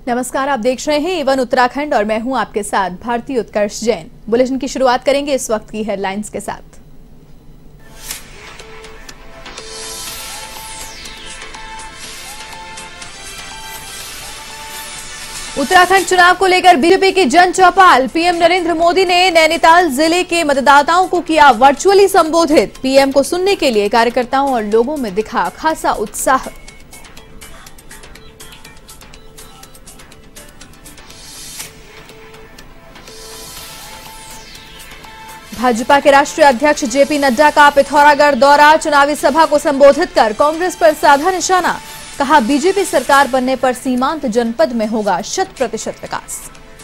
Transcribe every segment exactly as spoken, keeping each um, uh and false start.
नमस्कार, आप देख रहे हैं एवन उत्तराखंड और मैं हूं आपके साथ भारती उत्कर्ष जैन। बुलेटिन की शुरुआत करेंगे इस वक्त की हेडलाइंस के साथ। उत्तराखंड चुनाव को लेकर बीजेपी की जन चौपाल। पीएम नरेंद्र मोदी ने नैनीताल जिले के मतदाताओं को किया वर्चुअली संबोधित। पीएम को सुनने के लिए कार्यकर्ताओं और लोगों में दिखा खासा उत्साह। भाजपा के राष्ट्रीय अध्यक्ष जेपी नड्डा का पिथौरागढ़ दौरा। चुनावी सभा को संबोधित कर कांग्रेस पर साधा निशाना। कहा, बीजेपी सरकार बनने पर सीमांत जनपद में होगा शत प्रतिशत विकास।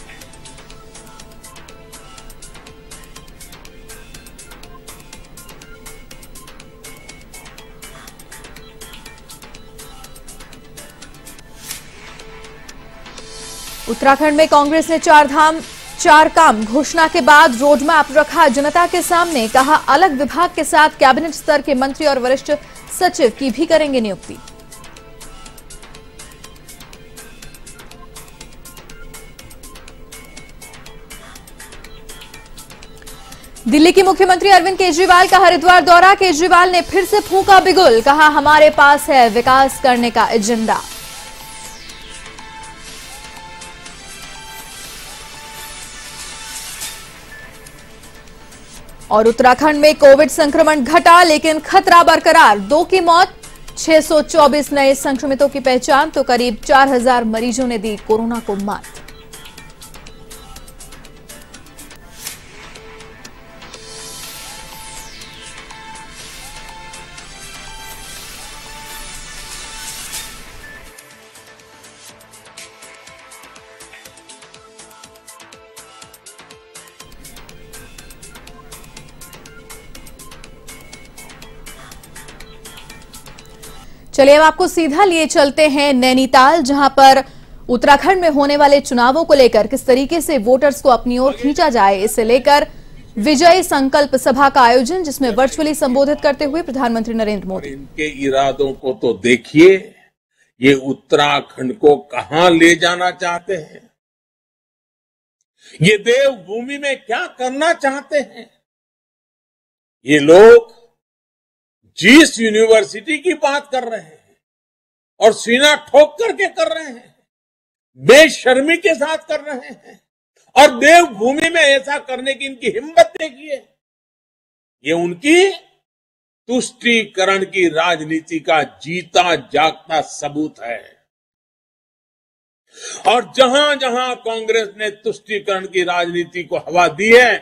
उत्तराखंड में कांग्रेस ने चार धाम चार काम घोषणा के बाद रोडमैप रखा जनता के सामने। कहा, अलग विभाग के साथ कैबिनेट स्तर के मंत्री और वरिष्ठ सचिव की भी करेंगे नियुक्ति। दिल्ली के मुख्यमंत्री अरविंद केजरीवाल का हरिद्वार दौरा। केजरीवाल ने फिर से फूंका बिगुल। कहा, हमारे पास है विकास करने का एजेंडा। और उत्तराखंड में कोविड संक्रमण घटा लेकिन खतरा बरकरार। दो की मौत, छह सौ चौबीस नए संक्रमितों की पहचान तो करीब चार हजार मरीजों ने दी कोरोना को मात। चलिए अब आपको सीधा लिए चलते हैं नैनीताल, जहां पर उत्तराखंड में होने वाले चुनावों को लेकर किस तरीके से वोटर्स को अपनी ओर खींचा जाए, इसे लेकर विजय संकल्प सभा का आयोजन, जिसमें वर्चुअली संबोधित करते हुए प्रधानमंत्री नरेंद्र मोदी। इनके इरादों को तो देखिए, ये उत्तराखंड को कहां ले जाना चाहते हैं, ये देवभूमि में क्या करना चाहते हैं। ये लोग जिस यूनिवर्सिटी की बात कर रहे हैं और सीना ठोक करके कर रहे हैं, बेशर्मी के साथ कर रहे हैं, और देवभूमि में ऐसा करने की इनकी हिम्मत देखिए। ये उनकी तुष्टीकरण की राजनीति का जीता जागता सबूत है। और जहां जहां कांग्रेस ने तुष्टीकरण की राजनीति को हवा दी है,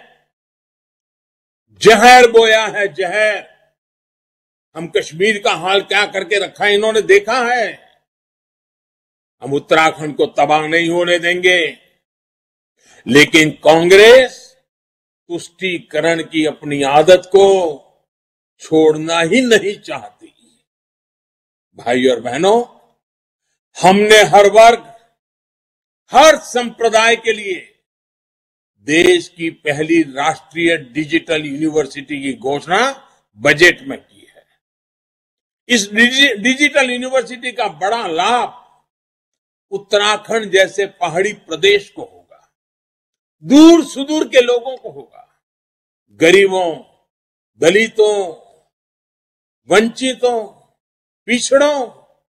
जहर बोया है, जहर। हम कश्मीर का हाल क्या करके रखा है इन्होंने देखा है। हम उत्तराखंड को तबाह नहीं होने देंगे, लेकिन कांग्रेस तुष्टीकरण की अपनी आदत को छोड़ना ही नहीं चाहती। भाई और बहनों, हमने हर वर्ग, हर संप्रदाय के लिए देश की पहली राष्ट्रीय डिजिटल यूनिवर्सिटी की घोषणा बजट में की। इस डिजिटल यूनिवर्सिटी का बड़ा लाभ उत्तराखंड जैसे पहाड़ी प्रदेश को होगा, दूर सुदूर के लोगों को होगा, गरीबों, दलितों, वंचितों, पिछड़ों।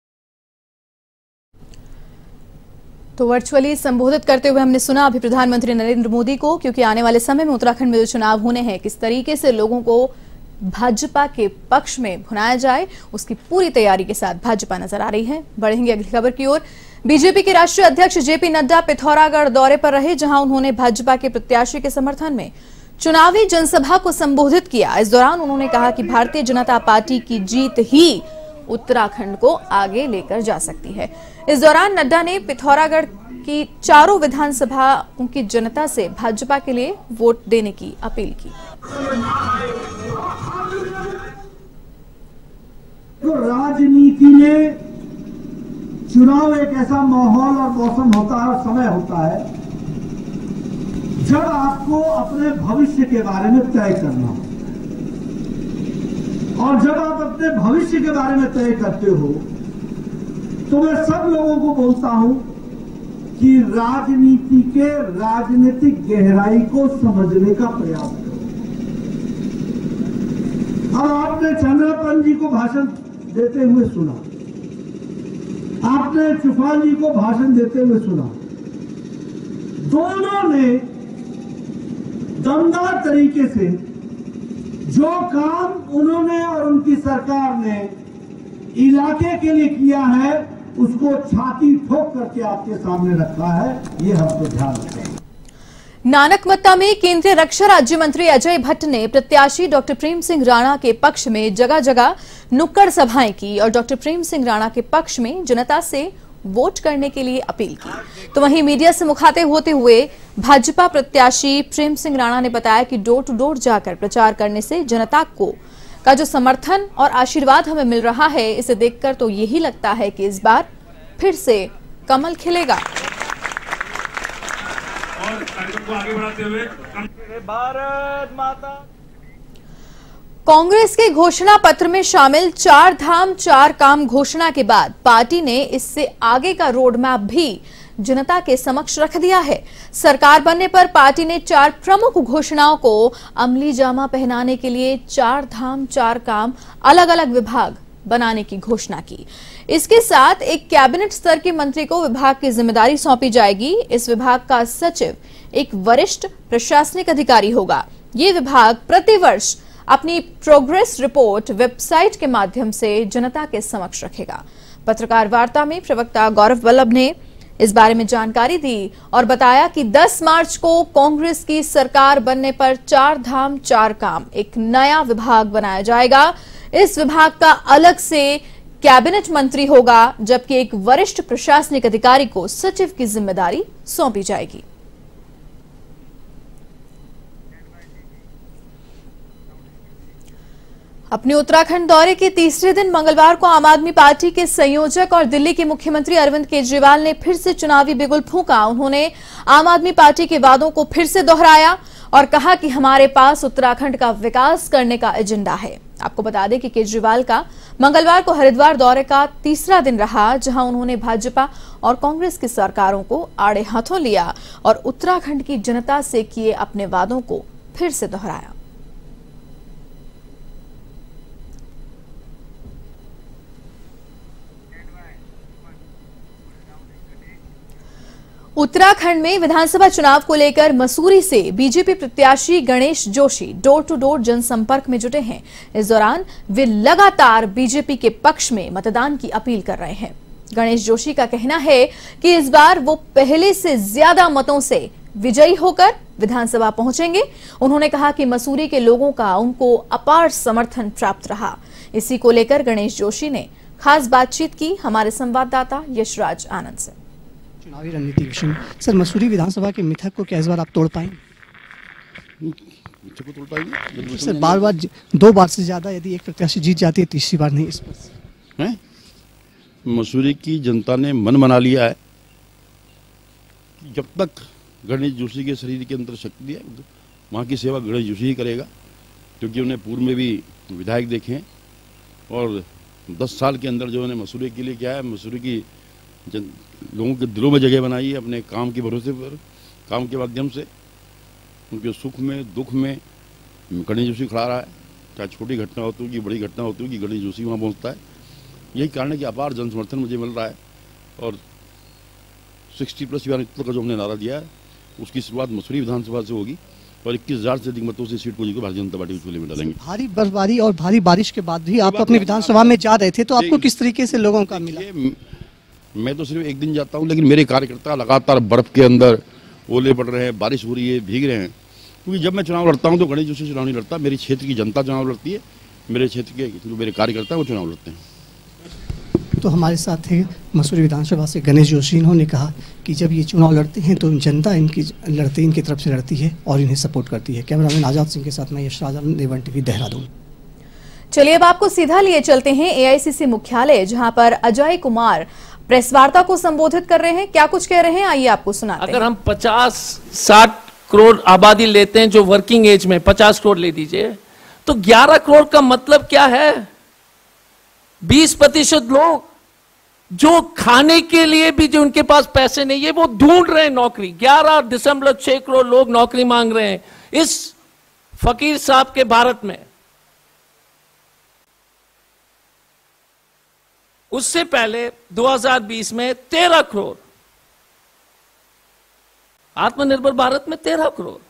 तो वर्चुअली संबोधित करते हुए हमने सुना अभी प्रधानमंत्री नरेंद्र मोदी को, क्योंकि आने वाले समय में उत्तराखंड में जो चुनाव होने हैं, किस तरीके से लोगों को भाजपा के पक्ष में भुनाया जाए, उसकी पूरी तैयारी के साथ भाजपा नजर आ रही है। बढ़ेंगे अगली खबर की ओर। बीजेपी के राष्ट्रीय अध्यक्ष जेपी नड्डा पिथौरागढ़ दौरे पर रहे, जहां उन्होंने भाजपा के प्रत्याशी के समर्थन में चुनावी जनसभा को संबोधित किया। इस दौरान उन्होंने कहा कि भारतीय जनता पार्टी की जीत ही उत्तराखंड को आगे लेकर जा सकती है। इस दौरान नड्डा ने पिथौरागढ़ की चारों विधानसभा की जनता से भाजपा के लिए वोट देने की अपील की। तो राजनीति में चुनाव एक ऐसा माहौल और मौसम होता है और समय होता है जब आपको अपने भविष्य के बारे में तय करना हो। और जब आप अपने भविष्य के बारे में तय करते हो तो मैं सब लोगों को बोलता हूं कि राजनीति के राजनीतिक गहराई को समझने का प्रयास करो। अब आपने चंद्रपन जी को भाषण देते हुए सुना, आपने चुफान जी को भाषण देते हुए सुना। दोनों ने दमदार तरीके से जो काम उन्होंने और उनकी सरकार ने इलाके के लिए किया है उसको छाती ठोक करके आपके सामने रखा है, ये हमको ध्यान रखना है। नानकमत्ता में केंद्रीय रक्षा राज्य मंत्री अजय भट्ट ने प्रत्याशी डॉक्टर प्रेम सिंह राणा के पक्ष में जगह जगह नुक्कड़ सभाएं की और डॉक्टर प्रेम सिंह राणा के पक्ष में जनता से वोट करने के लिए अपील की। तो वहीं मीडिया से मुखातिब होते हुए भाजपा प्रत्याशी प्रेम सिंह राणा ने बताया कि डोर टू डोर जाकर प्रचार करने से जनता को का जो समर्थन और आशीर्वाद हमें मिल रहा है, इसे देखकर तो यही लगता है कि इस बार फिर से कमल खिलेगा। और कार्यक्रम को आगे बढ़ाते हुए भारत माता। कांग्रेस के घोषणा पत्र में शामिल चार धाम चार काम घोषणा के बाद पार्टी ने इससे आगे का रोड मैप भी जनता के समक्ष रख दिया है। सरकार बनने पर पार्टी ने चार प्रमुख घोषणाओं को अमली जामा पहनाने के लिए चार धाम चार काम अलग अलग विभाग बनाने की घोषणा की। इसके साथ एक कैबिनेट स्तर के मंत्री को विभाग की जिम्मेदारी सौंपी जाएगी। इस विभाग का सचिव एक वरिष्ठ प्रशासनिक अधिकारी होगा। ये विभाग प्रतिवर्ष अपनी प्रोग्रेस रिपोर्ट वेबसाइट के माध्यम से जनता के समक्ष रखेगा। पत्रकार वार्ता में प्रवक्ता गौरव वल्लभ ने इस बारे में जानकारी दी और बताया कि दस मार्च को कांग्रेस की सरकार बनने पर चार धाम चार काम एक नया विभाग बनाया जाएगा। इस विभाग का अलग से कैबिनेट मंत्री होगा, जबकि एक वरिष्ठ प्रशासनिक अधिकारी को सचिव की जिम्मेदारी सौंपी जाएगी। अपने उत्तराखंड दौरे के तीसरे दिन मंगलवार को आम आदमी पार्टी के संयोजक और दिल्ली के मुख्यमंत्री अरविंद केजरीवाल ने फिर से चुनावी बिगुल फूंका। उन्होंने आम आदमी पार्टी के वादों को फिर से दोहराया और कहा कि हमारे पास उत्तराखंड का विकास करने का एजेंडा है। आपको बता दें कि केजरीवाल का मंगलवार को हरिद्वार दौरे का तीसरा दिन रहा, जहां उन्होंने भाजपा और कांग्रेस की सरकारों को आड़े हाथों लिया और उत्तराखंड की जनता से किए अपने वादों को फिर से दोहराया। उत्तराखंड में विधानसभा चुनाव को लेकर मसूरी से बीजेपी प्रत्याशी Ganesh Joshi door to door जनसंपर्क में जुटे हैं। इस दौरान वे लगातार बीजेपी के पक्ष में मतदान की अपील कर रहे हैं। गणेश जोशी का कहना है कि इस बार वो पहले से ज्यादा मतों से विजयी होकर विधानसभा पहुंचेंगे। उन्होंने कहा कि मसूरी के लोगों का उनको अपार समर्थन प्राप्त रहा। इसी को लेकर गणेश जोशी ने खास बातचीत की हमारे संवाददाता यशराज आनंद से। चुनावी रणनीति विषय सर, मसूरी विधानसभा के मिथक को क्या इस बार आप तोड़ पाएंगे? मिथक को तोड़ पाएंगे सर, बार बार दो बार से ज्यादा यदि एक प्रत्याशी जीत जाती है, तीसरी बार नहीं। इस पर हैं मसूरी की जनता ने मन बना लिया है कि जब तक गणेश जोशी के शरीर के अंदर शक्ति है वहाँ की सेवा गणेश जोशी ही करेगा, क्योंकि उन्हें पूर्व में भी विधायक देखे हैं और दस साल के अंदर जो उन्हें मसूरी के लिए क्या है, मसूरी की जन लोगों के दिलों में जगह बनाई है अपने काम के भरोसे पर, काम के माध्यम से। उनके सुख में दुख में गणेश जोशी खड़ा रहा है, चाहे छोटी घटना होती हो कि बड़ी घटना होती हो कि गणेश जोशी वहाँ पहुँचता है। यही कारण है कि अपार जन समर्थन मुझे मिल रहा है और सिक्सटी प्लस युवा का जो हमने नारा दिया है उसकी शुरुआत मसूरी विधानसभा से होगी और इक्कीस हजार से अधिक मतों से सीट को जीतकर भारतीय जनता पार्टी के चूल्हे में डालेंगे। भारी बर्फबारी और भारी बारिश के बाद भी आप अपनी विधानसभा में जा रहे थे, तो आपको किस तरीके से लोगों का मिला? मैं तो सिर्फ एक दिन जाता हूं, लेकिन मेरे कार्यकर्ता लगातार बर्फ के अंदर ओले पड़ रहे हैं, बारिश हो रही है, भीग रहे हैं। क्योंकि जब मैं चुनाव लड़ता हूं तो गणेश जोशी चुनाव नहीं लड़ता, मेरे क्षेत्र की जनता चुनाव लड़ती है, मेरे क्षेत्र के जो मेरे कार्यकर्ता है वो चुनाव लड़ते हैं। तो हमारे साथ थे मसूरी विधानसभा से गणेश जोशी। इन्होंने कहा कि जब ये चुनाव लड़ते हैं तो जनता इनकी लड़ती इनकी तरफ से लड़ती है और इन्हें सपोर्ट करती है। कैमरामैन आजाद सिंह के साथ मैं यशराज आनंद, एवन टीवी देहरादून। चलिए अब आपको सीधा लिए चलते हैं एआईसीसी मुख्यालय, जहां पर अजय कुमार प्रेस वार्ता को संबोधित कर रहे हैं। क्या कुछ कह रहे हैं, आइए आपको सुनाते हैं। अगर हम पचास साठ करोड़ आबादी लेते हैं जो वर्किंग एज में, पचास करोड़ ले दीजिए, तो ग्यारह करोड़ का मतलब क्या है? बीस प्रतिशत लोग जो खाने के लिए भी जो उनके पास पैसे नहीं है वो ढूंढ रहे हैं नौकरी। ग्यारह दशमलव छह करोड़ लोग नौकरी मांग रहे हैं इस फकीर साहब के भारत में। उससे पहले दो हज़ार बीस में तेरह करोड़, आत्मनिर्भर भारत में तेरह करोड़,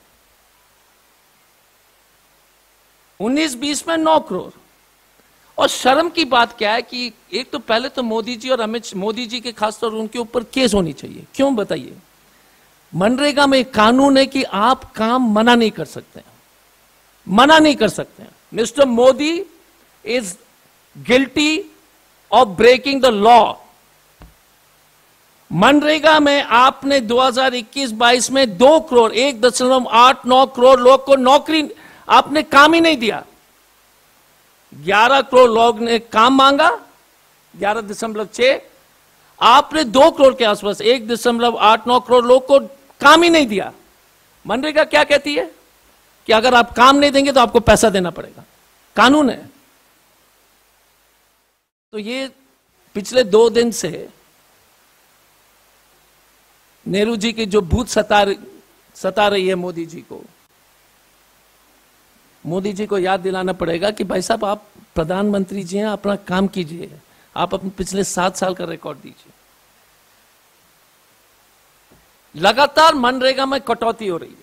उन्नीस बीस में नौ करोड़। और शर्म की बात क्या है कि एक तो पहले तो मोदी जी और अमित मोदी जी के खासतौर उनके ऊपर केस होनी चाहिए। क्यों बताइए? मनरेगा में एक कानून है कि आप काम मना नहीं कर सकते, मना नहीं कर सकते। Mister Modi is guilty of breaking the law. मनरेगा में आपने दो हज़ार इक्कीस बाईस में दो करोड़ एक दशमलव आठ नौ करोड़ लोग को नौकरी, आपने काम ही नहीं दिया। ग्यारह करोड़ लोग ने काम मांगा, ग्यारह दशमलव छह, आपने दो करोड़ के आसपास एक दशमलव आठ नौ करोड़ लोग को काम ही नहीं दिया। मनरेगा क्या कहती है कि अगर आप काम नहीं देंगे तो आपको पैसा देना पड़ेगा, कानून है। तो ये पिछले दो दिन से नेहरू जी की जो भूत सता सता रही है मोदी जी को, मोदी जी को याद दिलाना पड़ेगा कि भाई साहब आप प्रधानमंत्री जी हैं, अपना काम कीजिए, आप अपने पिछले सात साल का रिकॉर्ड दीजिए। लगातार मनरेगा में कटौती हो रही है।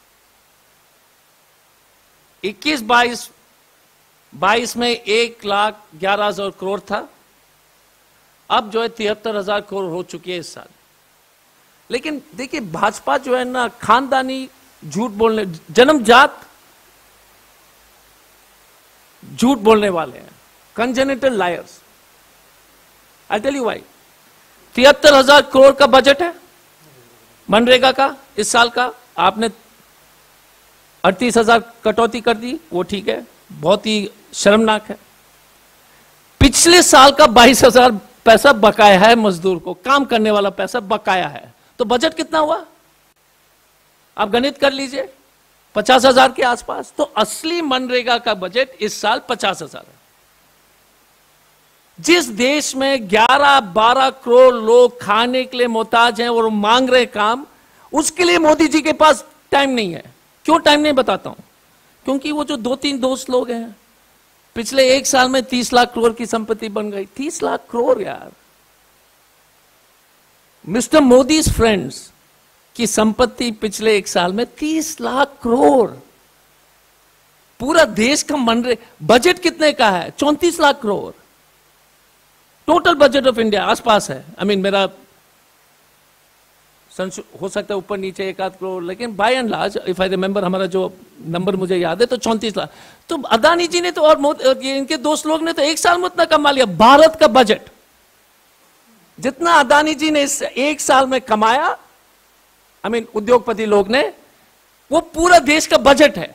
इक्कीस बाईस बाईस में एक लाख ग्यारह हजार करोड़ था, अब जो है तिहत्तर हजार करोड़ हो चुकी है इस साल। लेकिन देखिए भाजपा जो है ना, खानदानी झूठ बोलने, जन्मजात झूठ बोलने वाले हैं, congenital liars. I tell you why. तिहत्तर हजार करोड़ का बजट है मनरेगा का इस साल का, आपने अड़तीस हजार कटौती कर दी, वो ठीक है, बहुत ही शर्मनाक है। पिछले साल का बाईस हजार पैसा बकाया है मजदूर को, काम करने वाला पैसा बकाया है। तो बजट कितना हुआ आप गणित कर लीजिए, पचास हजार के आसपास। तो असली मनरेगा का बजट इस साल पचास हजार है। जिस देश में ग्यारह बारह करोड़ लोग खाने के लिए मोहताज हैं और मांग रहे काम, उसके लिए मोदी जी के पास टाइम नहीं है। क्यों टाइम नहीं बताता हूं, क्योंकि वो जो दो तीन दोस्त लोग हैं, पिछले एक साल में तीस लाख करोड़ की संपत्ति बन गई। तीस लाख करोड़ यार, मिस्टर मोदीज फ्रेंड्स की संपत्ति पिछले एक साल में तीस लाख करोड़। पूरा देश का मनरे बजट कितने का है? चौंतीस lakh crore. Total budget of India आसपास है। आई I मीन mean, मेरा हो सकता है ऊपर नीचे एक आध करोड़, लेकिन by and large if I remember, हमारा जो नंबर मुझे याद है तो चौंतीस लाख। तो अदानी जी ने तो और इनके दोस्त लोग ने तो एक साल में उतना कमा लिया। भारत का बजट जितना अदानी जी ने इस एक साल में कमाया, आई मीन उद्योगपति लोग ने, वो पूरा देश का बजट है।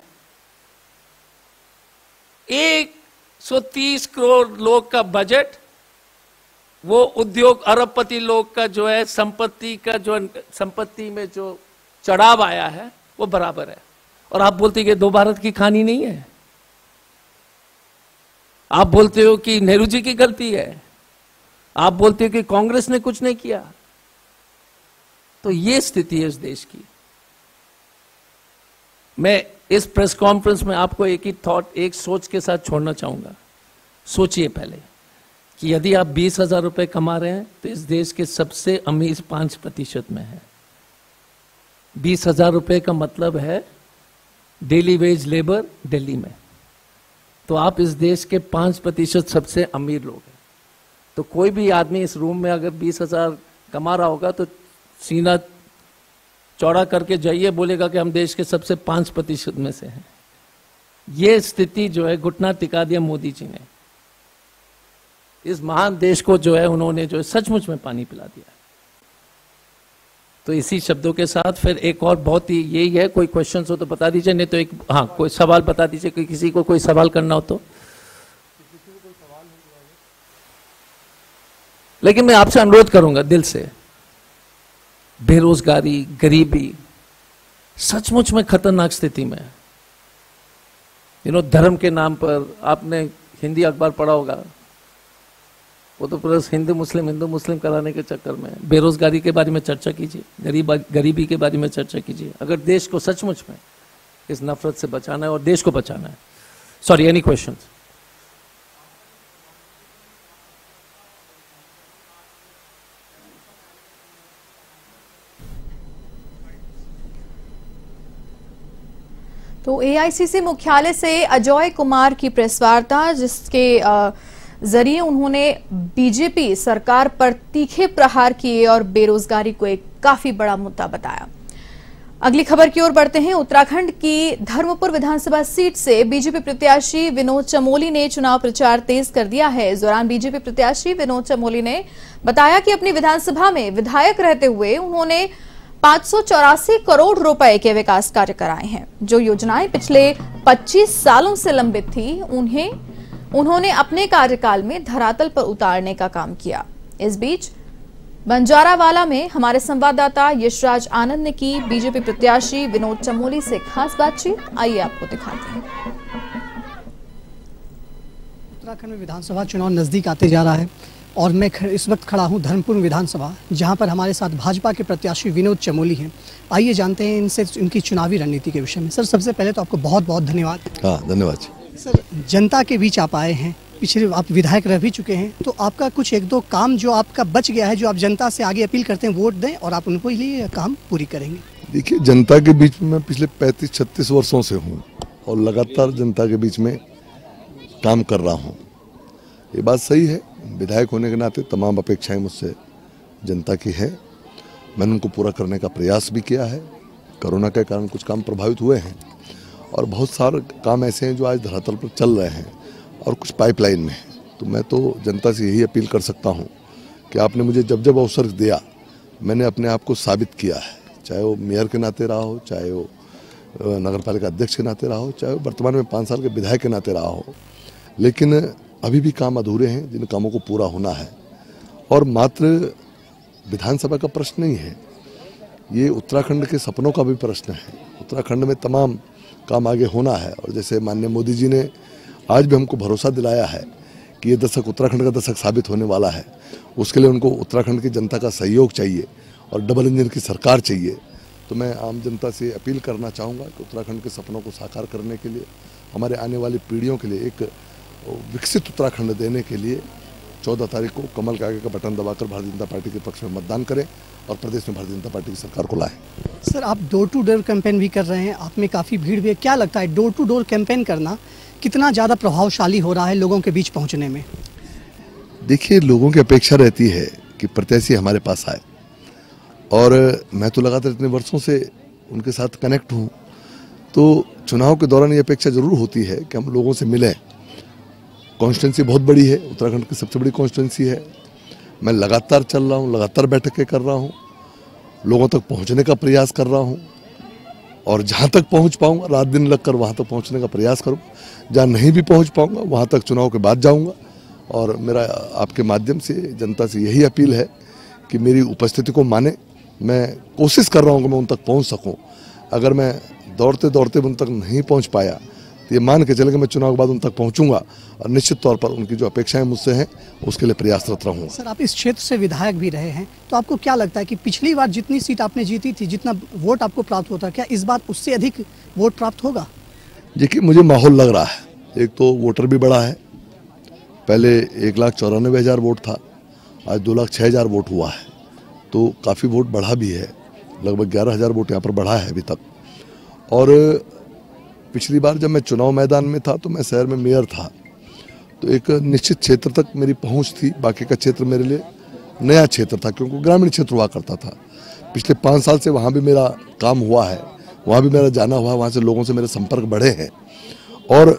एक सौ तीस करोड़ लोग का बजट, वो उद्योग अरबपति लोग का जो है संपत्ति का जो संपत्ति में जो चढ़ाव आया है वो बराबर है। और आप बोलते कि दो भारत की कहानी नहीं है, आप बोलते हो कि नेहरू जी की गलती है, आप बोलते हो कि कांग्रेस ने कुछ नहीं किया। तो ये स्थिति है इस देश की। मैं इस प्रेस कॉन्फ्रेंस में आपको एक ही थॉट, एक सोच के साथ छोड़ना चाहूंगा। सोचिए पहले कि यदि आप बीस हजार रुपए कमा रहे हैं तो इस देश के सबसे अमीर पांच प्रतिशत में है। बीस हजार रुपए का मतलब है डेली वेज लेबर दिल्ली में। तो आप इस देश के पांच प्रतिशत सबसे अमीर लोग हैं। तो कोई भी आदमी इस रूम में अगर बीस हजार कमा रहा होगा तो सीना चौड़ा करके जाइए, बोलेगा कि हम देश के सबसे पांच प्रतिशत में से हैं। ये स्थिति जो है घुटना टिका दिया मोदी जी ने। इस महान देश को जो है उन्होंने जो है सचमुच में पानी पिला दिया। तो इसी शब्दों के साथ फिर एक और बहुत ही यही है, कोई क्वेश्चन हो तो बता दीजिए, नहीं तो एक हाँ कोई सवाल बता दीजिए, कोई किसी को कोई सवाल करना हो तो। लेकिन मैं आपसे अनुरोध करूंगा दिल से, बेरोजगारी, गरीबी सचमुच में खतरनाक स्थिति में है। यू नो, धर्म के नाम पर आपने हिंदी अखबार पढ़ा होगा, वो तो प्लस हिंदू मुस्लिम हिंदू मुस्लिम कराने के चक्कर में। बेरोजगारी के बारे में चर्चा कीजिए, गरीब गरीबी के बारे में चर्चा कीजिए, अगर देश को सचमुच में इस नफरत से बचाना है और देश को बचाना है। Sorry, any questions? तो एआईसीसी मुख्यालय से अजय कुमार की प्रेस वार्ता, जिसके जरिए उन्होंने बीजेपी सरकार पर तीखे प्रहार किए और बेरोजगारी को एक काफी बड़ा मुद्दा बताया। अगली खबर की ओर बढ़ते हैं। उत्तराखंड की धर्मपुर विधानसभा सीट से बीजेपी प्रत्याशी विनोद चमोली ने चुनाव प्रचार तेज कर दिया है। इस दौरान बीजेपी प्रत्याशी विनोद चमोली ने बताया कि अपनी विधानसभा में विधायक रहते हुए उन्होंने पांच सौ चौरासी करोड़ रुपए के विकास कार्य कराए हैं। जो योजनाएं पिछले पच्चीस सालों से लंबित थी, उन्हें उन्होंने अपने कार्यकाल में धरातल पर उतारने का काम किया। इस बीच बंजारावाला में हमारे संवाददाता यशराज आनंद ने की बीजेपी प्रत्याशी विनोद चमोली से खास बातचीत। आइए आपको दिखाते हैं। उत्तराखंड में विधानसभा चुनाव नजदीक आते जा रहा है और मैं इस वक्त खड़ा हूं धर्मपुर विधानसभा, जहां पर हमारे साथ भाजपा के प्रत्याशी विनोद चमोली हैं। आइए जानते हैं इनसे इनकी चुनावी रणनीति के विषय में। सर, सबसे पहले तो आपको बहुत बहुत धन्यवाद। हाँ, धन्यवाद सर। जनता के बीच आप आए हैं, पिछले आप विधायक रह भी चुके हैं, तो आपका कुछ एक दो काम जो आपका बच गया है, जो आप जनता से आगे अपील करते हैं वोट दें और आप उनको लिए काम पूरी करेंगे? देखिए, जनता के बीच में मैं पिछले पैंतीस छत्तीस वर्षों से हूँ और लगातार जनता के बीच में काम कर रहा हूँ। ये बात सही है, विधायक होने के नाते तमाम अपेक्षाएं मुझसे जनता की है। मैंने उनको पूरा करने का प्रयास भी किया है। कोरोना के कारण कुछ काम प्रभावित हुए हैं और बहुत सारे काम ऐसे हैं जो आज धरातल पर चल रहे हैं और कुछ पाइपलाइन में है। तो मैं तो जनता से यही अपील कर सकता हूं कि आपने मुझे जब जब अवसर दिया, मैंने अपने आप को साबित किया है, चाहे वो मेयर के नाते रहा हो, चाहे वो नगर पालिका अध्यक्ष के नाते रहा हो, चाहे वो वर्तमान में पाँच साल के विधायक के नाते रहा हो। लेकिन अभी भी काम अधूरे हैं जिन कामों को पूरा होना है। और मात्र विधानसभा का प्रश्न नहीं है, ये उत्तराखंड के सपनों का भी प्रश्न है। उत्तराखंड में तमाम काम आगे होना है और जैसे माननीय मोदी जी ने आज भी हमको भरोसा दिलाया है कि ये दशक उत्तराखंड का दशक साबित होने वाला है, उसके लिए उनको उत्तराखंड की जनता का सहयोग चाहिए और डबल इंजन की सरकार चाहिए। तो मैं आम जनता से अपील करना चाहूँगा कि उत्तराखंड के सपनों को साकार करने के लिए, हमारे आने वाली पीढ़ियों के लिए एक विकसित उत्तराखंड देने के लिए चौदह तारीख को कमल के आगे का बटन दबाकर भारतीय जनता पार्टी के पक्ष में मतदान करें और प्रदेश में भारतीय जनता पार्टी की सरकार को लाएं। सर, आप डोर टू डोर कैंपेन भी कर रहे हैं, आप में काफ़ी भीड़ भी है। क्या लगता है डोर टू डोर कैंपेन करना कितना ज़्यादा प्रभावशाली हो रहा है लोगों के बीच पहुंचने में? देखिए, लोगों की अपेक्षा रहती है कि प्रत्याशी हमारे पास आए और मैं तो लगातार इतने वर्षों से उनके साथ कनेक्ट हूँ, तो चुनाव के दौरान ये अपेक्षा जरूर होती है कि हम लोगों से मिलें। कॉन्स्टिट्यूंसी बहुत बड़ी है, उत्तराखंड की सबसे बड़ी कॉन्स्टिट्यूंसी है। मैं लगातार चल रहा हूँ, लगातार बैठकें कर रहा हूँ, लोगों तक पहुँचने का प्रयास कर रहा हूँ और जहाँ तक पहुँच पाऊँगा रात दिन लगकर वहाँ तक पहुँचने का प्रयास करूँगा। जहाँ नहीं भी पहुँच पाऊँगा वहाँ तक चुनाव के बाद जाऊँगा। और मेरा आपके माध्यम से जनता से यही अपील है कि मेरी उपस्थिति को माने। मैं कोशिश कर रहा हूँ कि मैं उन तक पहुँच सकूँ। अगर मैं दौड़ते दौड़ते उन तक नहीं पहुँच पाया तो ये मान के चले कि मैं चुनाव के बाद उन तक पहुंचूंगा और निश्चित तौर पर उनकी जो अपेक्षाएं मुझसे हैं उसके लिए प्रयासरत रहूंगा। सर, आप इस क्षेत्र से विधायक भी रहे हैं, तो आपको क्या लगता है कि पिछली बार जितनी सीट आपने जीती थी, जितना वोट आपको प्राप्त होता, क्या इस बार उससे अधिक वोट प्राप्त होगा? देखिए, मुझे माहौल लग रहा है। एक तो वोटर भी बढ़ा है, पहले एक लाख चौरानवे हज़ार वोट था, आज दो लाख छः हज़ार वोट हुआ है, तो काफ़ी वोट बढ़ा भी है। लगभग ग्यारह हज़ार वोट यहाँ पर बढ़ा है अभी तक। और पिछली बार जब मैं चुनाव मैदान में था तो मैं शहर में मेयर था, तो एक निश्चित क्षेत्र तक मेरी पहुंच थी। बाकी का क्षेत्र मेरे लिए नया क्षेत्र था क्योंकि ग्रामीण क्षेत्र हुआ करता था। पिछले पाँच साल से वहाँ भी मेरा काम हुआ है, वहाँ भी मेरा जाना हुआ है, वहाँ से लोगों से मेरे संपर्क बढ़े हैं और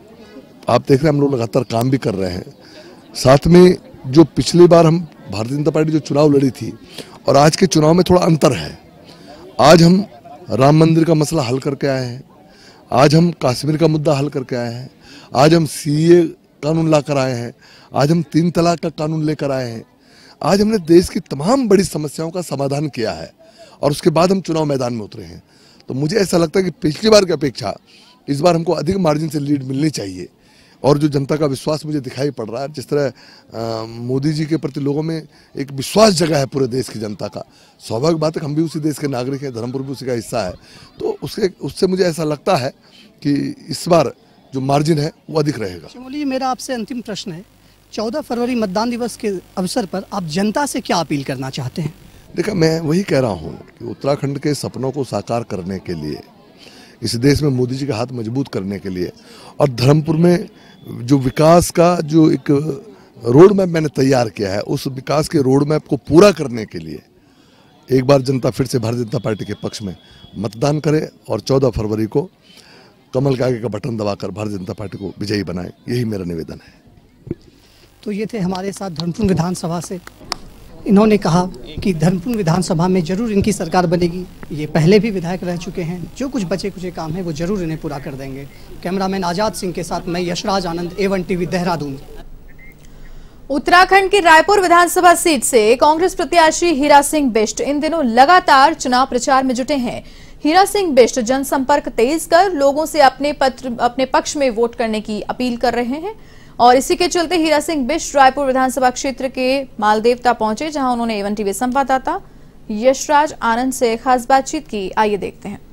आप देख रहे हैं हम लोग लगातार काम भी कर रहे हैं। साथ में जो पिछली बार हम भारतीय जनता पार्टी जो चुनाव लड़ी थी और आज के चुनाव में थोड़ा अंतर है। आज हम राम मंदिर का मसला हल करके आए हैं, आज हम कश्मीर का मुद्दा हल करके आए हैं, आज हम सीए कानून ला कर आए हैं, आज हम तीन तलाक का कानून लेकर आए हैं। आज हमने देश की तमाम बड़ी समस्याओं का समाधान किया है और उसके बाद हम चुनाव मैदान में उतरे हैं। तो मुझे ऐसा लगता है कि पिछली बार की अपेक्षा इस बार हमको अधिक मार्जिन से लीड मिलनी चाहिए और जो जनता का विश्वास मुझे दिखाई पड़ रहा है, जिस तरह मोदी जी के प्रति लोगों में एक विश्वास जगा है पूरे देश की जनता का, स्वाभाविक बात है हम भी उसी देश के नागरिक हैं, धर्मपुर भी उसी का हिस्सा है, तो उसके उससे मुझे ऐसा लगता है कि इस बार जो मार्जिन है वो अधिक रहेगा। चमोली, मेरा आपसे अंतिम प्रश्न है, चौदह फरवरी मतदान दिवस के अवसर पर आप जनता से क्या अपील करना चाहते हैं? देखा, मैं वही कह रहा हूँ कि उत्तराखंड के सपनों को साकार करने के लिए, इस देश में मोदी जी का हाथ मजबूत करने के लिए और धर्मपुर में जो विकास का जो एक रोड मैप मैंने तैयार किया है, उस विकास के रोड मैप को पूरा करने के लिए एक बार जनता फिर से भारतीय जनता पार्टी के पक्ष में मतदान करे और चौदह फरवरी को कमल के आगे का बटन दबाकर भारतीय जनता पार्टी को विजयी बनाए, यही मेरा निवेदन है। तो ये थे हमारे साथ धर्मपुर विधानसभा से। इन्होंने कहा कि धर्मपुर विधानसभा में जरूर इनकी सरकार बनेगी, ये पहले भी विधायक रह चुके हैं, जो कुछ बचे कुछ काम है वो जरूर इन्हें पूरा कर देंगे। कैमरामैन आजाद सिंह के साथ मैं Yashraj Anand, A one TV Dehradun. Uttarakhand की रायपुर विधानसभा सीट से कांग्रेस प्रत्याशी हीरा सिंह बिष्ट इन दिनों लगातार चुनाव प्रचार में जुटे हैं। हीरा सिंह बिष्ट जनसंपर्क तेज कर लोगों से अपने पत्र अपने पक्ष में वोट करने की अपील कर रहे हैं और इसी के चलते हीरा सिंह बिष्ट रायपुर विधानसभा क्षेत्र के मालदेवता पहुंचे, जहां उन्होंने ए वन टीवी संवाददाता यशराज आनंद से खास बातचीत की। आइए देखते हैं।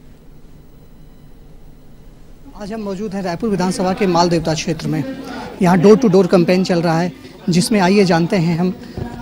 आज हम मौजूद हैं रायपुर विधानसभा के मालदेवता क्षेत्र में। यहाँ डोर टू डोर कैंपेन चल रहा है, जिसमें आइए जानते हैं हम।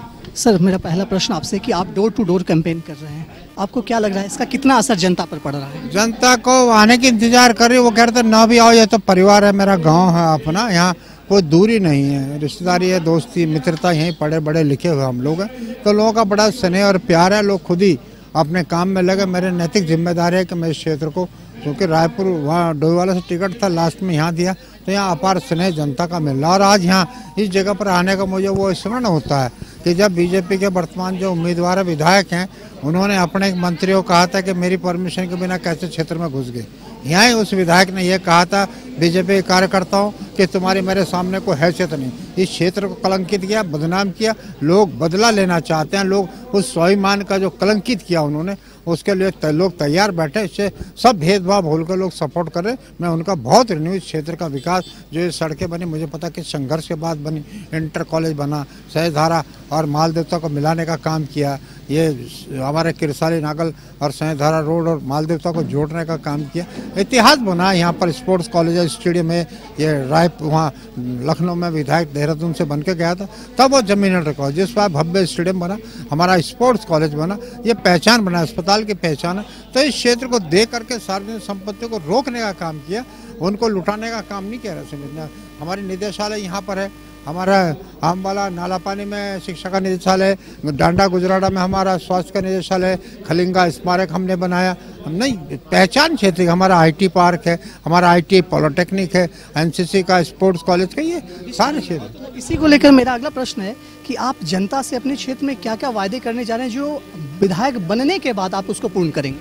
सर, मेरा पहला प्रश्न आपसे कि आप डोर टू डोर कैंपेन कर रहे हैं, आपको क्या लग रहा है इसका कितना असर जनता पर पड़ रहा है? जनता को आने की इंतजार कर रही है, वो कहते ना भी आओ, ये तो परिवार है, मेरा गांव है अपना, यहाँ कोई दूरी नहीं है, रिश्तेदारी है, दोस्ती मित्रता, यहीं पढ़े बड़े लिखे हुए हम लोग हैं, तो लोगों का बड़ा स्नेह और प्यार है। लोग खुद ही अपने काम में लगे। मेरे नैतिक जिम्मेदारी है कि मैं इस क्षेत्र को, क्योंकि रायपुर वहाँ डोईवाला से टिकट था, लास्ट में यहाँ दिया, तो यहाँ अपार स्नेह जनता का मिल रहा। और आज यहाँ इस जगह पर आने का मुझे वो स्मरण होता है कि जब बीजेपी के वर्तमान जो उम्मीदवार विधायक हैं, उन्होंने अपने मंत्रियों को कहा था कि मेरी परमिशन के बिना कैसे क्षेत्र में घुस गए। यहाँ उस विधायक ने यह कहा था बीजेपी कार्यकर्ताओं कि तुम्हारी मेरे सामने कोई हैसियत नहीं। इस क्षेत्र को कलंकित किया, बदनाम किया। लोग बदला लेना चाहते हैं। लोग उस स्वाभिमान का जो कलंकित किया उन्होंने, उसके लिए लोग तैयार बैठे। इससे सब भेदभाव भूल कर लोग सपोर्ट कर रहे। मैं उनका बहुत रिन्यू इस क्षेत्र का विकास, जो ये सड़कें बनी, मुझे पता कि संघर्ष के बाद बनी, इंटर कॉलेज बना, सहधारा और मालदेवता को मिलाने का काम किया, ये हमारे किरसाली नागल और सहधारा रोड और मालदेवता को जोड़ने का काम किया। इतिहास बना यहाँ पर। स्पोर्ट्स कॉलेज स्टेडियम है, ये रायपुर वहाँ लखनऊ में विधायक देहरादून से बन के गया था, तब वो जमीन रिकॉर्ड, जिस पर भव्य स्टेडियम बना, हमारा स्पोर्ट्स कॉलेज बना, ये पहचान बना, अस्पताल की पहचान है। तो इस क्षेत्र को देख करके सार्वजनिक संपत्ति को रोकने का काम किया, उनको लुटाने का काम नहीं किया। समझना, हमारी निदेशालय यहाँ पर है, हमारा आमवाला नालापानी में शिक्षा का निदेशालय, डांडा गुजराड़ा में हमारा स्वास्थ्य का निदेशालय, खलिंगा स्मारक हमने बनाया। हम नहीं, पहचान क्षेत्र, हमारा आईटी पार्क है, हमारा आईटी पॉलिटेक्निक है, एनसीसी का, स्पोर्ट्स कॉलेज का, ये सारे क्षेत्र। इसी को लेकर मेरा अगला प्रश्न है कि आप जनता से अपने क्षेत्र में क्या क्या वायदे करने जा रहे हैं, जो विधायक बनने के बाद आप उसको पूर्ण करेंगे?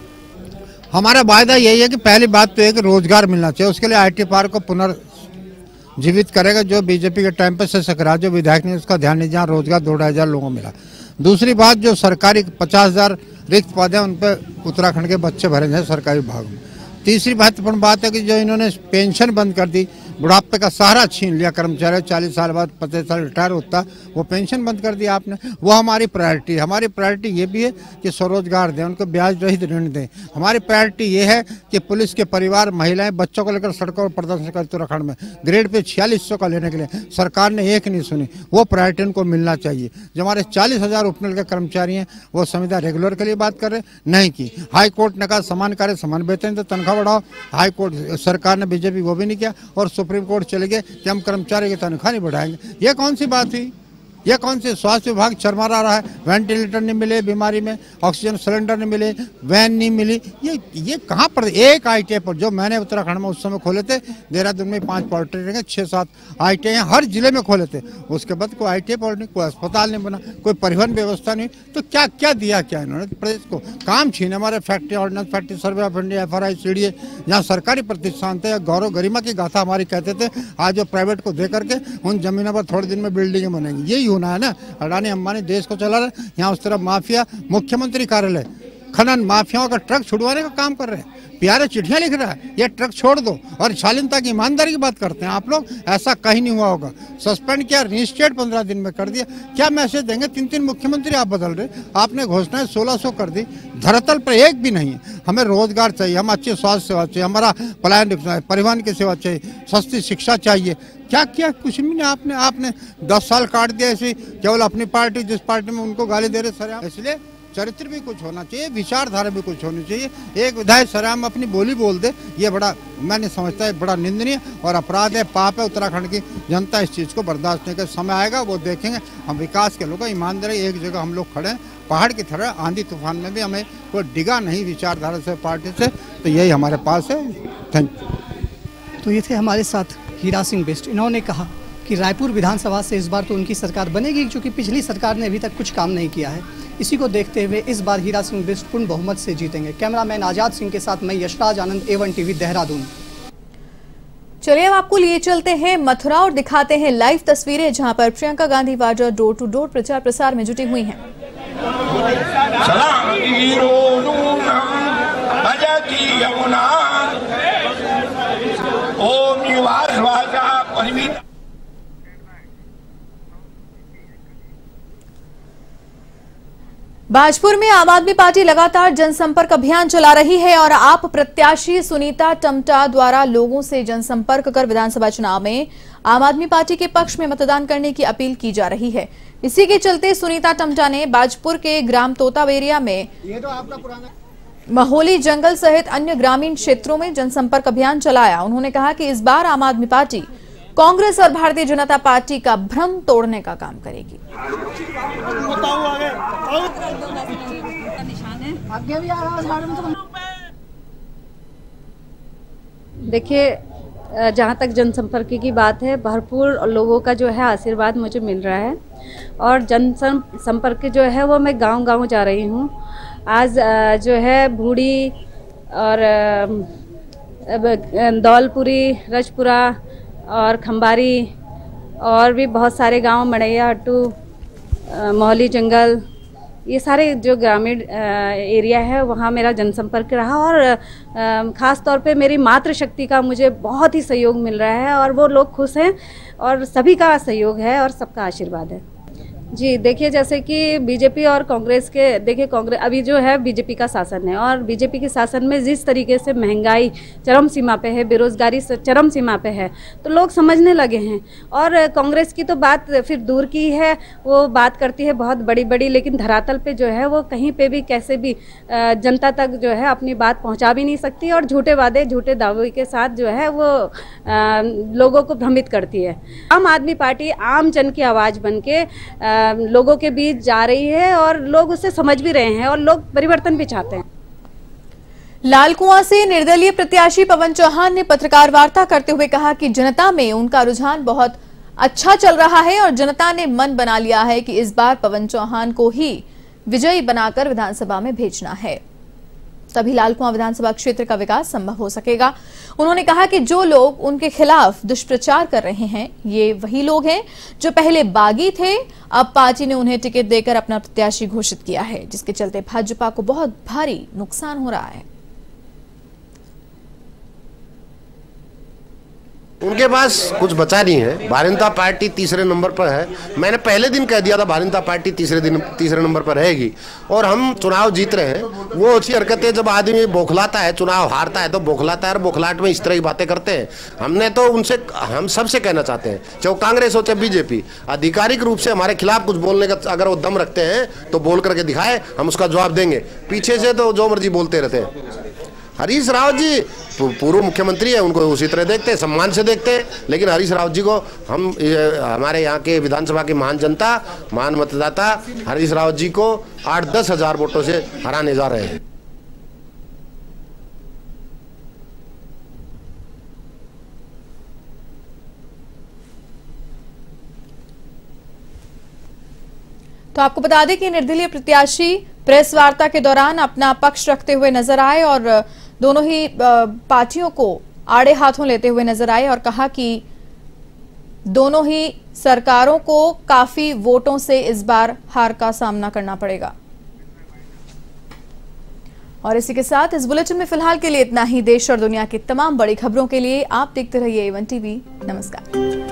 हमारा वायदा यही है कि पहली बात तो है कि रोजगार मिलना चाहिए, उसके लिए आईटी पार्क को पुनर्जीवित करेगा, जो बीजेपी के टाइम पे से सकरा, जो विधायक ने उसका ध्यान नहीं, जहाँ रोजगार दो ढाई हजार लोगों को मिला। दूसरी बात, जो सरकारी पचास हजार रिक्त पद हैं, उन पर उत्तराखंड के बच्चे भरे हैं सरकारी विभाग में। तीसरी महत्वपूर्ण बात है कि जो इन्होंने पेंशन बंद कर दी, बुढ़ापे का सहारा छीन लिया कर्मचारी, चालीस साल बाद पचास साल रिटायर होता, वो पेंशन बंद कर दिया आपने। वो हमारी प्रायोरिटी है। हमारी प्रायोरिटी ये भी है कि स्वरोजगार दें, उनको ब्याज रहित ऋण दें। हमारी प्रायोरिटी ये है कि पुलिस के परिवार, महिलाएं, बच्चों को लेकर सड़कों पर प्रदर्शन कर उत्तराखंड में ग्रेड पे छियालीस सौ का लेने के लिए सरकार ने एक नहीं सुनी। वो प्रायोरिटी उनको मिलना चाहिए। जो हमारे चालीस हजार उपनल के कर्मचारी हैं, वो संविदा रेगुलर के लिए बात कर रहे, नहीं की। हाई कोर्ट ने कहा समान कार्य समान वेतन, तो तनख्वाह बढ़ाओ। हाई कोर्ट सरकार ने, बीजेपी वो भी नहीं किया, और सुप्रीम कोर्ट चले गए कि हम कर्मचारी की तनख्वाह नहीं बढ़ाएंगे। ये कौन सी बात हुई? ये कौन से? स्वास्थ्य विभाग चरमरा रहा है, वेंटिलेटर नहीं मिले बीमारी में, ऑक्सीजन सिलेंडर नहीं मिले, वैन नहीं मिली। ये ये कहाँ पर? एक आई टी आई पर, जो मैंने उत्तराखंड में उस समय खोले थे, देहरादून में पांच पॉलिटेक्निक, छः सात आई टी आई हर जिले में खोले थे। उसके बाद कोई आई टी आई पॉलिटेक्निक, कोई अस्पताल नहीं बना, कोई परिवहन व्यवस्था नहीं। तो क्या क्या दिया क्या इन्होंने प्रदेश को? काम छीने। हमारे factory ordnance, factory survey of India, F R I, C D A, जहाँ सरकारी प्रतिष्ठान थे, गौरव गरिमा की गाथा हमारी कहते थे, आज वो प्राइवेट को दे करके उन जमीनों पर थोड़े दिन में बिल्डिंगें बनेंगी। यही होना है ना। अडानी अंबानी देश को चला रहे, यहाँ उस तरफ माफिया। मुख्यमंत्री कार्यालय खनन माफियाओं का ट्रक छुड़वाने का काम कर रहे हैं, प्यारे चिट्ठियां लिख रहा है, ये ट्रक छोड़ दो, और शालीनता की ईमानदारी की बात करते हैं आप लोग। ऐसा कहीं नहीं हुआ होगा। सस्पेंड किया, रिस्टेट पंद्रह दिन में कर दिया। क्या मैसेज देंगे? तीन तीन मुख्यमंत्री आप बदल रहे, आपने घोषणाएं सोलह सौ कर दी, धरातल पर एक भी नहीं है। हमें रोजगार चाहिए, हम अच्छी स्वास्थ्य सेवा चाहिए, हमारा पलायन परिवहन की सेवा चाहिए, सस्ती शिक्षा चाहिए। क्या किया? कुछ भी नहीं। आपने आपने दस साल काट दिया ऐसे, केवल अपनी पार्टी जिस पार्टी में उनको गाली दे रहे सर। इसलिए चरित्र भी कुछ होना चाहिए, विचारधारा भी कुछ होनी चाहिए। एक विधायक सराम अपनी बोली बोल दे, ये बड़ा मैंने समझता है बड़ा निंदनीय और अपराध है, पाप है। उत्तराखंड की जनता इस चीज़ को बर्दाश्त नहीं कर, समय आएगा वो देखेंगे। हम विकास के लोग, ईमानदारी, एक जगह हम लोग खड़े हैं पहाड़ की तरह, आंधी तूफान में भी हमें कोई डिगा नहीं विचारधारा से, पार्टी से। तो यही हमारे पास है। Thank you. तो ये थे हमारे साथ हीरा सिंह बिष्ट। इन्होंने कहा कि रायपुर विधानसभा से इस बार तो उनकी सरकार बनेगी, क्योंकि पिछली सरकार ने अभी तक कुछ काम नहीं किया है। इसी को देखते हुए इस बार हीरा सिंह बिष्ट पूर्ण बहुमत से जीतेंगे। कैमरामैन आजाद सिंह के साथ मैं Yashraj Anand, A one TV, Dehradun. चलिए अब आपको लिए चलते हैं मथुरा और दिखाते हैं लाइव तस्वीरें, जहां पर Priyanka Gandhi Vadra door to door प्रचार प्रसार में जुटी हुई हैं। भाजपुर में आम आदमी पार्टी लगातार जनसंपर्क अभियान चला रही है और आप प्रत्याशी सुनीता टम्टा द्वारा लोगों से जनसंपर्क कर विधानसभा चुनाव में आम आदमी पार्टी के पक्ष में मतदान करने की अपील की जा रही है। इसी के चलते सुनीता टम्टा ने भाजपुर के ग्राम तोतावेरिया में ये तो आपका पुराना महोली जंगल सहित अन्य ग्रामीण क्षेत्रों में जनसंपर्क अभियान चलाया। उन्होंने कहा कि इस बार आम आदमी पार्टी कांग्रेस और भारतीय जनता पार्टी का भ्रम तोड़ने का काम करेगी। देखिए, जहाँ तक जनसंपर्क की बात है, भरपूर लोगों का जो है आशीर्वाद मुझे मिल रहा है और जनसंपर्क जो है वो मैं गांव-गांव जा रही हूँ। आज जो है बूढ़ी और दौलपुरी, रजपुरा और खंबारी और भी बहुत सारे गांव, मड़ैया, हट्टू, मौली जंगल, ये सारे जो ग्रामीण एरिया है वहाँ मेरा जनसंपर्क रहा और ख़ास तौर पे मेरी मातृशक्ति का मुझे बहुत ही सहयोग मिल रहा है और वो लोग खुश हैं और सभी का सहयोग है और सबका आशीर्वाद है। जी देखिए, जैसे कि बीजेपी और कांग्रेस के, देखिए कांग्रेस अभी जो है बीजेपी का शासन है और बीजेपी के शासन में जिस तरीके से महंगाई चरम सीमा पे है, बेरोजगारी चरम सीमा पे है, तो लोग समझने लगे हैं। और कांग्रेस की तो बात फिर दूर की है, वो बात करती है बहुत बड़ी बड़ी, लेकिन धरातल पे जो है वो कहीं पे भी कैसे भी जनता तक जो है अपनी बात पहुँचा भी नहीं सकती और झूठे वादे, झूठे दावे के साथ जो है वो आ, लोगों को भ्रमित करती है। आम आदमी पार्टी आम जन की आवाज़ बन के लोगों के बीच जा रही है और लोग उसे समझ भी रहे हैं और लोग परिवर्तन भी चाहते हैं। लालकुआं से निर्दलीय प्रत्याशी पवन चौहान ने पत्रकार वार्ता करते हुए कहा कि जनता में उनका रुझान बहुत अच्छा चल रहा है और जनता ने मन बना लिया है कि इस बार पवन चौहान को ही विजयी बनाकर विधानसभा में भेजना है, तभी लालकुआं विधानसभा क्षेत्र का विकास संभव हो सकेगा। उन्होंने कहा कि जो लोग उनके खिलाफ दुष्प्रचार कर रहे हैं, ये वही लोग हैं जो पहले बागी थे, अब पार्टी ने उन्हें टिकट देकर अपना प्रत्याशी घोषित किया है, जिसके चलते भाजपा को बहुत भारी नुकसान हो रहा है। उनके पास कुछ बचा नहीं है। भारतीय जनता पार्टी तीसरे नंबर पर है। मैंने पहले दिन कह दिया था भारतीय जनता पार्टी तीसरे दिन तीसरे नंबर पर रहेगी और हम चुनाव जीत रहे हैं। वो अच्छी हरकतें, जब आदमी बौखलाता है, चुनाव हारता है तो बौखलाता है और बौखलाहट में इस तरह की बातें करते हैं। हमने तो उनसे, हम सबसे कहना चाहते हैं, चाहे वो कांग्रेस हो चाहे बीजेपी, आधिकारिक रूप से हमारे खिलाफ कुछ बोलने का अगर वो दम रखते हैं तो बोल करके दिखाए, हम उसका जवाब देंगे। पीछे से तो जो मर्जी बोलते रहते हैं। हरीश रावत जी पूर्व मुख्यमंत्री है, उनको उसी तरह देखते हैं, सम्मान से देखते हैं, लेकिन हरीश रावत जी को हम, हमारे यहाँ के विधानसभा की महान जनता, महान मतदाता हरीश रावत जी को आठ दस हजार वोटों से हराने जा रहे हैं। तो आपको बता दें कि निर्दलीय प्रत्याशी प्रेस वार्ता के दौरान अपना पक्ष रखते हुए नजर आए और दोनों ही पार्टियों को आड़े हाथों लेते हुए नजर आए और कहा कि दोनों ही सरकारों को काफी वोटों से इस बार हार का सामना करना पड़ेगा। और इसी के साथ इस बुलेटिन में फिलहाल के लिए इतना ही। देश और दुनिया की तमाम बड़ी खबरों के लिए आप देखते रहिए ए वन टीवी। नमस्कार।